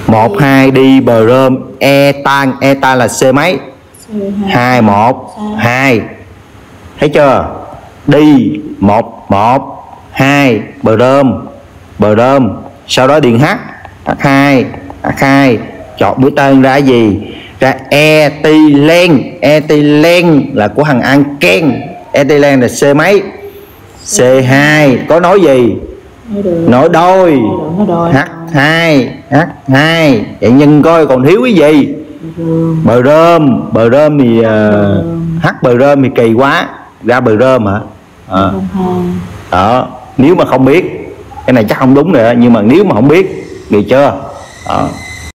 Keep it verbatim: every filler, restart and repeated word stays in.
một hai đi bờ rơm, e tan, e tan là c mấy? hai một hai. Thấy chưa? Đi một một hai bờ rơm, bờ rơm, sau đó điền h, h hai, h hai, chọn mũi tên ra gì? Ra ethylene, ethylene là của thằng ăn ken, ethylene là c mấy? c hai. Có nói gì? Nói đôi, h hai, h hai. Vậy nhân coi còn thiếu cái gì? Bờ rơm, bờ rơm thì uh, h bờ rơm thì kỳ quá, ra bờ rơm hả? À. Đó, nếu mà không biết cái này chắc không đúng rồi đó, nhưng mà nếu mà không biết thì chưa? Đó.